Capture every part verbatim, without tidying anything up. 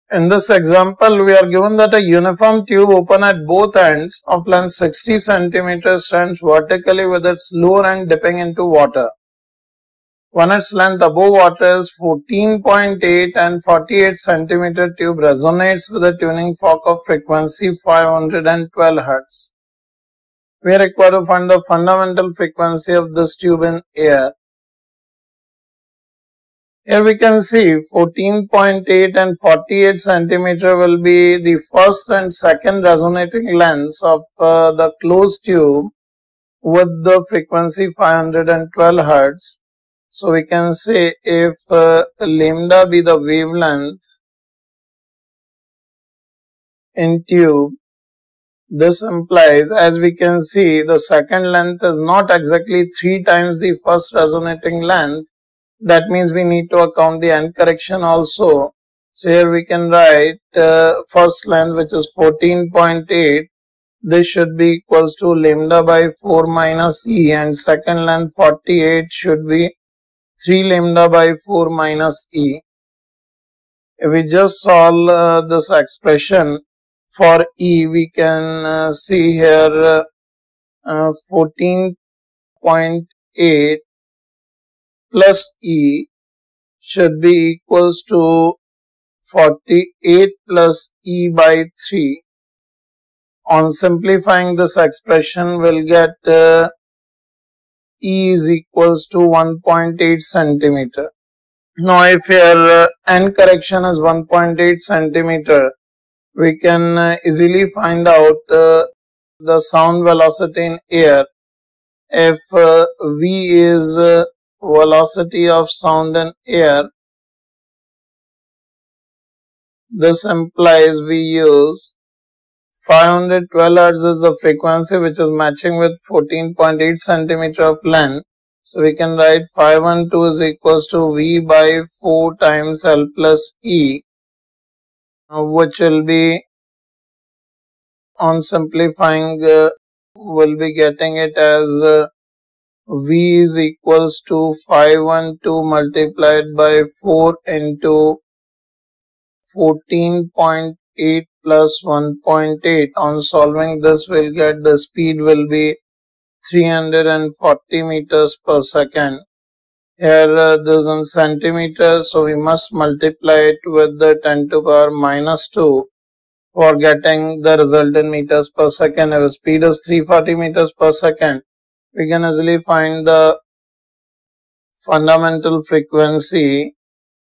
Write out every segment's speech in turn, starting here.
In this example, we are given that a uniform tube open at both ends of length sixty centimeters stands vertically with its lower end dipping into water. When its length above water is fourteen point eight and forty-eight centimeter tube resonates with a tuning fork of frequency five hundred twelve hertz. We are required to find the fundamental frequency of this tube in air. Here we can see fourteen point eight and forty-eight centimeter will be the first and second resonating lengths of uh, the closed tube with the frequency five hundred twelve hertz. So we can say if uh, lambda be the wavelength in tube, this implies, as we can see, the second length is not exactly three times the first resonating length. That means we need to account the end correction also. So here we can write uh, first length, which is fourteen point eight. This should be equals to lambda by four minus E, and second length forty-eight should be three lambda by four minus E. If we just solve uh, this expression for E, we can uh, see here uh, uh, fourteen point eight plus E should be equals to forty-eight plus E by three. On simplifying this expression, we'll get uh, E is equals to one point eight centimeter. Now, if your uh, end correction is one point eight centimeter, we can uh, easily find out uh, the sound velocity in air. If uh, V is uh, velocity of sound in air, this implies we use five hundred twelve hertz is the frequency which is matching with fourteen point eight centimeter of length. So we can write five hundred twelve is equals to V by four times L plus E, which will be, on simplifying, uh, we'll be getting it as uh, V is equals to five hundred twelve multiplied by four into fourteen point eight plus one point eight. On solving this, we'll get the speed will be three hundred forty meters per second. Here uh, this is in centimeters, so we must multiply it with the ten to the power minus two for getting the result in meters per second. If speed is three hundred forty meters per second, we can easily find the fundamental frequency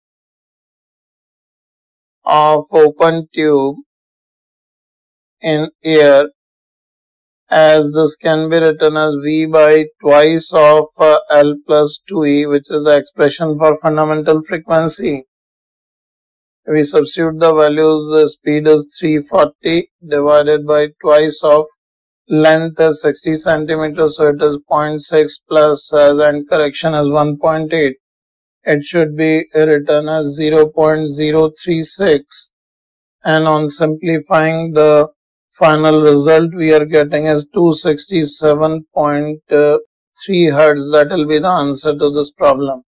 of open tube in air, as this can be written as V by twice of uh, L plus two E, which is the expression for fundamental frequency. We substitute the values, the speed is three hundred forty divided by twice of length is sixty centimeters, so it is zero point six plus, as end correction is one point eight. It should be written as zero point zero three six, and on simplifying, the final result we are getting is two hundred sixty-seven point three hertz. That will be the answer to this problem.